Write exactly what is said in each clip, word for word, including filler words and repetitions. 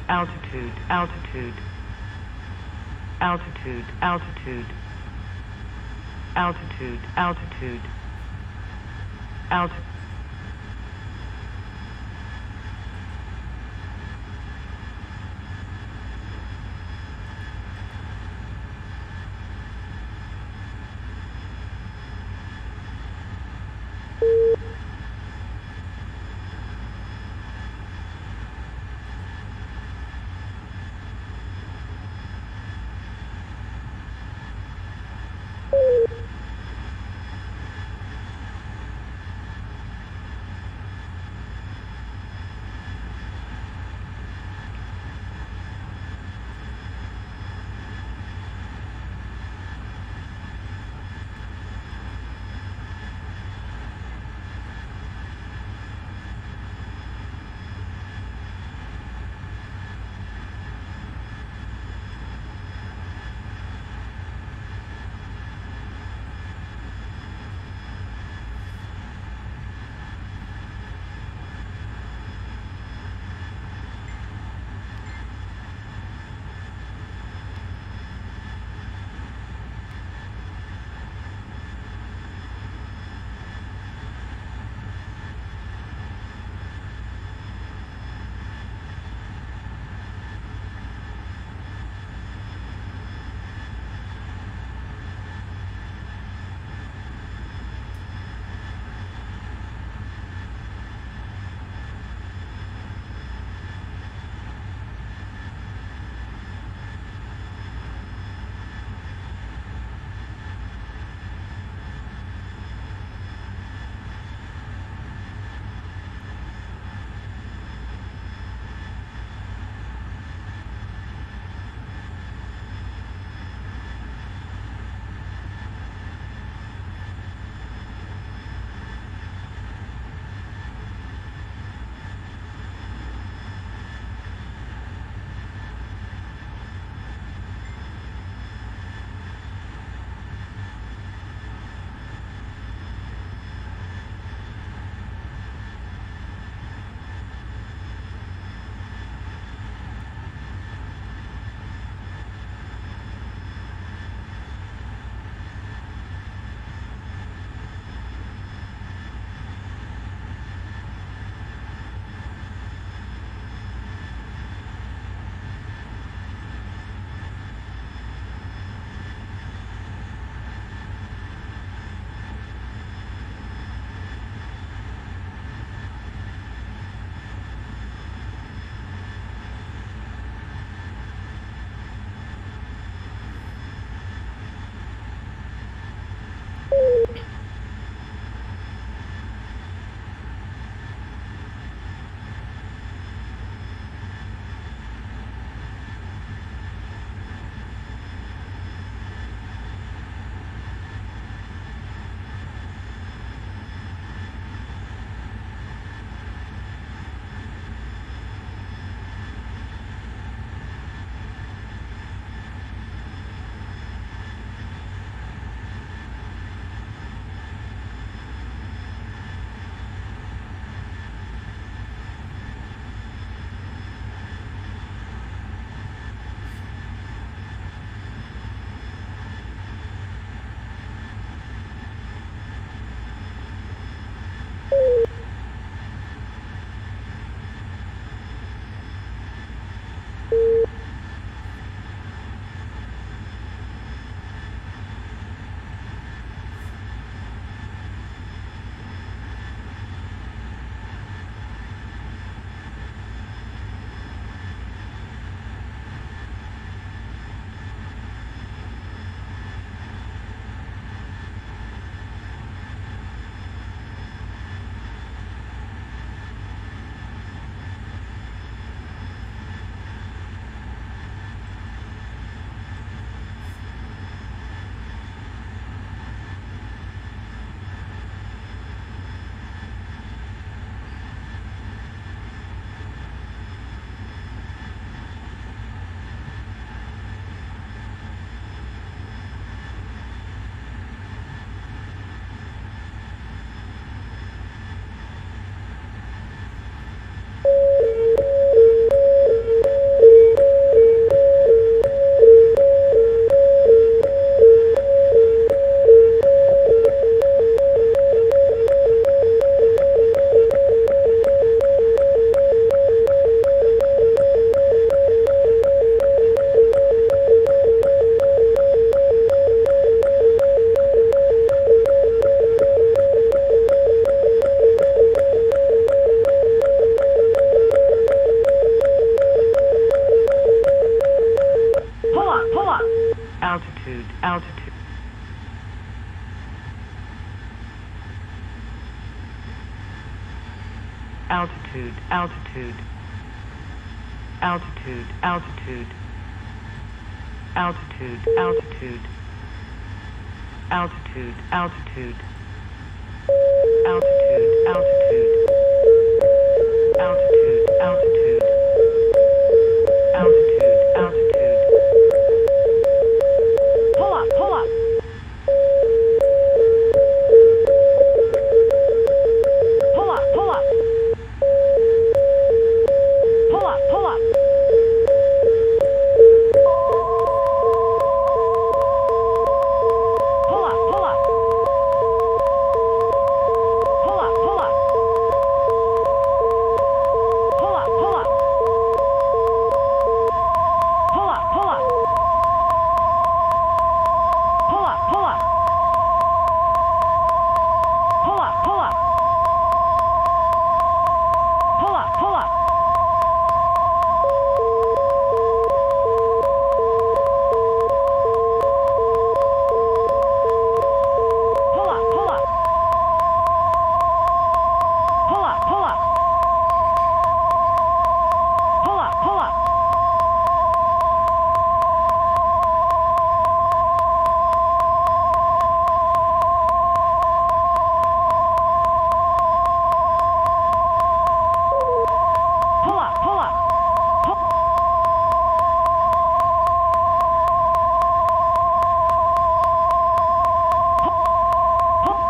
altitude, altitude, altitude, altitude, altitude, altitude, altitude. altitude, altitude, altitude, altitude, altitude, altitude, altitude, altitude, altitude, altitude, altitude, altitude, altitude, altitude. Pull up, pull up. Pull up, pull up. Pull up, pull up. Pull up, pull up. Pull up, pull up. Pull up, pull up. Pull up, pull up. Pull up, pull up. Pull up, pull up. Pull up, pull up. Pull up, pull up. Pull up, pull up. Pull up, pull up. Pull up, pull up. Pull. Pull.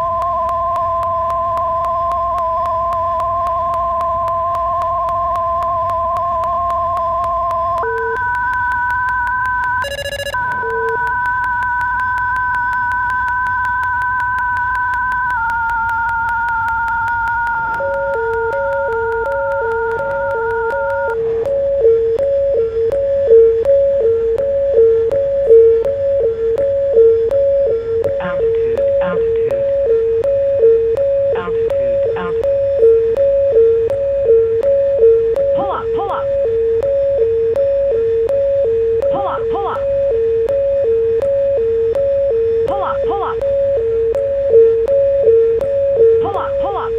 Altitude, altitude, altitude, altitude. Pull up, pull up. Pull up, pull up. Pull up, pull up. Pull up, pull up.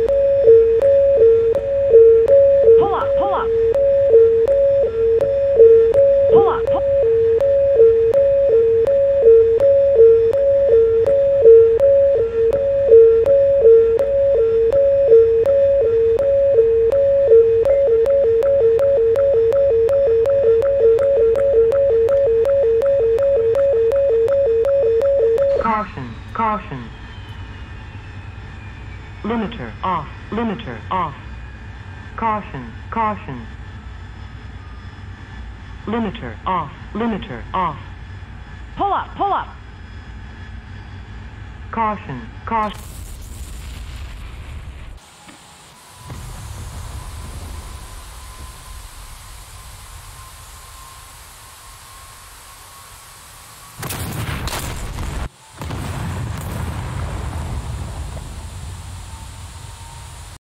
Pull up, pull up. Pull up, pull. Caution, caution. Limiter off, limiter off. Caution, caution. Limiter off, limiter off. Pull up, pull up. Caution, caution.